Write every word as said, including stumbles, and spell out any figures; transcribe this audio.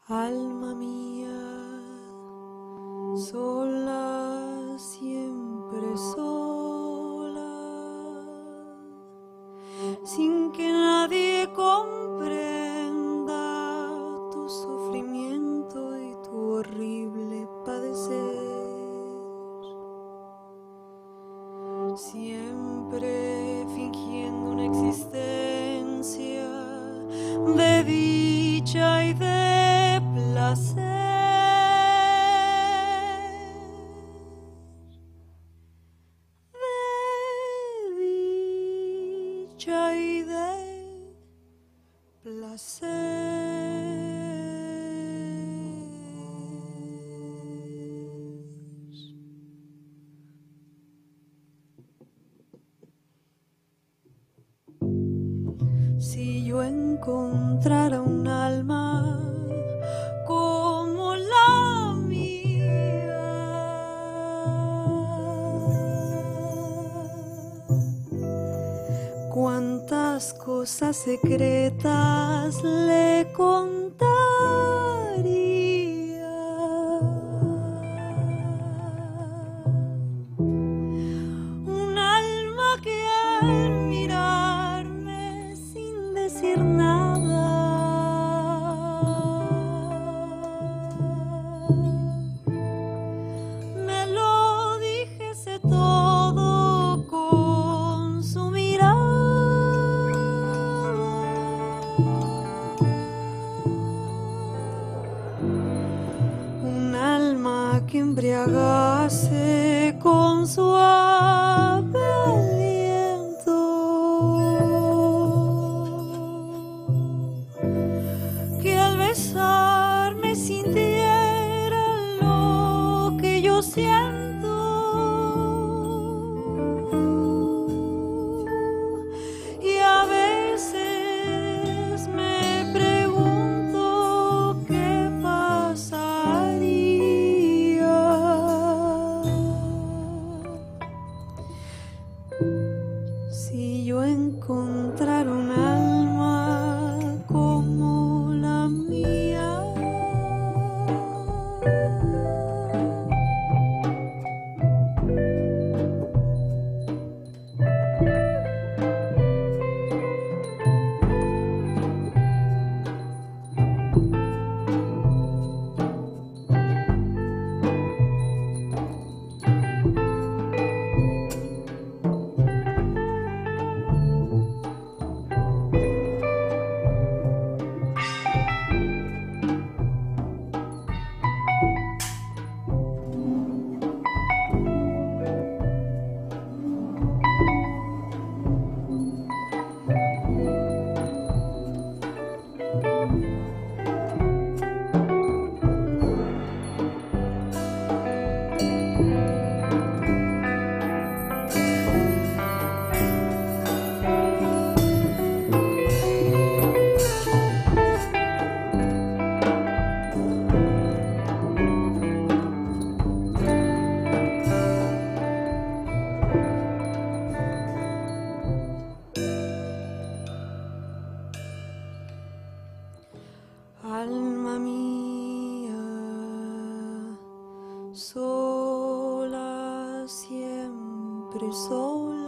Alma mía, sola, siempre sola, sin que nadie comprenda tu sufrimiento y tu horrible padecer. Siempre fingiendo una existencia de dicha y de placer, de dicha y de placer. Si yo encontrara un alma como la mía, cuántas cosas secretas le contaría. Un alma que al mirarme sin decir nada me lo dijese todo con su mirada. Un alma que embriagase con suave aliento, que al besarme sintiera lo que yo siento, y a veces me pregunto qué pasaría si yo encontrara un alma como la mía. Alma mía, sola, siempre sola,